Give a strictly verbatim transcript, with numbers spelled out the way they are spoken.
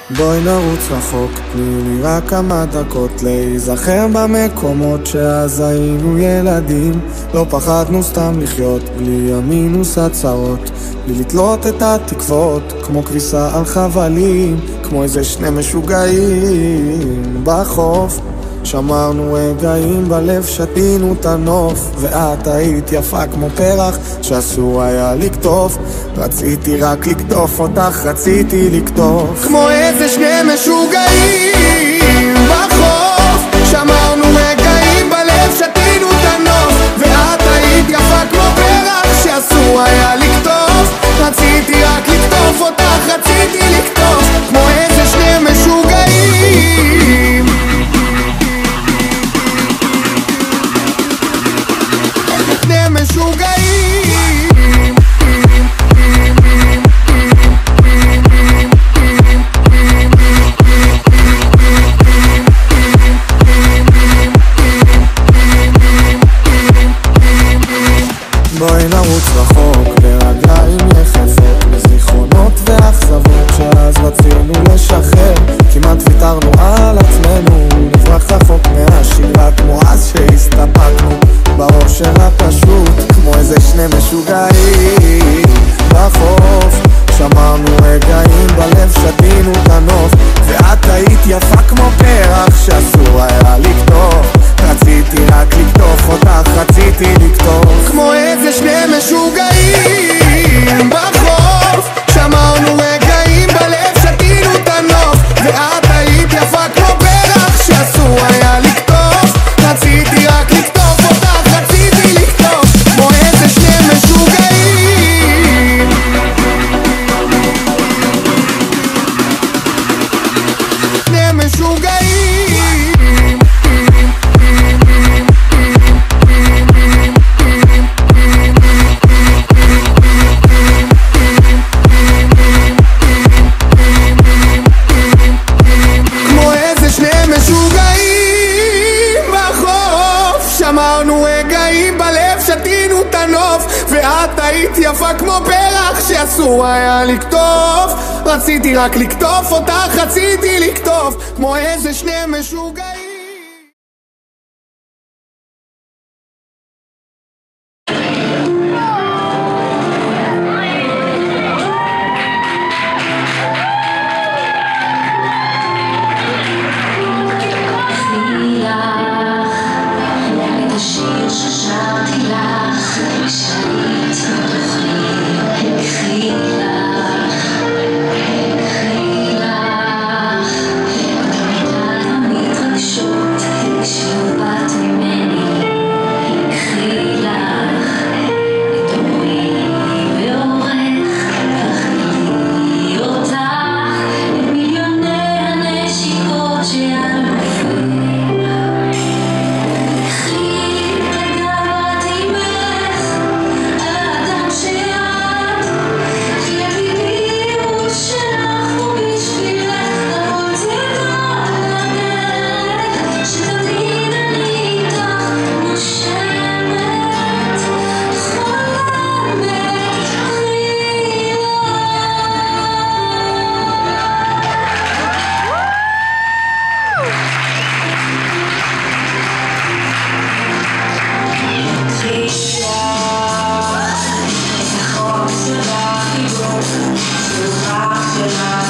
בואי נרוץ רחוק, תני לי רק כמה דקות להיזכר במקומות שאז היינו ילדים. לא פחדנו סתם לחיות, בלי המינוס הצרות, בלי לתלות את התקוות, כמו כביסה על חבלים, כמו איזה שני משוגעים בחוף. שמרנו רגעים בלב, שתינו את הנוף, ואת היית יפה כמו פרח שאסור היה לקטוף. רציתי רק לקטוף אותך, רציתי לקטוף כמו איזה שני משוגעים בחוף. שמרנו רגעים בלב, שתינו את הנוף, ואת היית יפה כמו פרח שאסור היה לקטוף. רציתי רק לקטוף אותך, רציתי לקטוף כמו איזה שני משוגעים. משוגעים בואי נרוץ רחוק ברגליים יחפות, בזיכרונות ואכזבות שאז רצינו לשחרר. כמעט ויתרנו על עצמנו, נברח רחוק מהשגרה כמו אז שהסתפקנו באושר הפשוט, כמו איזה שני משוגעים בחוף. שמרנו רגעים בלב, שתינו את הנוף, ואת היית יפה כמו פרח שאסור היה לקטוף. רציתי רק לקטוף אותך, רציתי לקטוף כמו איזה שני משוגעים בחוף. שמרנו רגעים בלב, שתינו את הנוף, ואת היית יפה כמו פרח שאסור היה לקטוף. רציתי רק לקטוף אותך, רציתי לקטוף כמו איזה שני משוגעים. שני משוגעים כמו איזה שני משוגעים בחוף. שמרנו רגעים בלב, שתינו את הנוף, ואת היית יפה כמו פרח שאסור היה לקטוף. רציתי רק לקטוף אותך, רציתי לקטוף כמו איזה שני משוגעים. Yeah.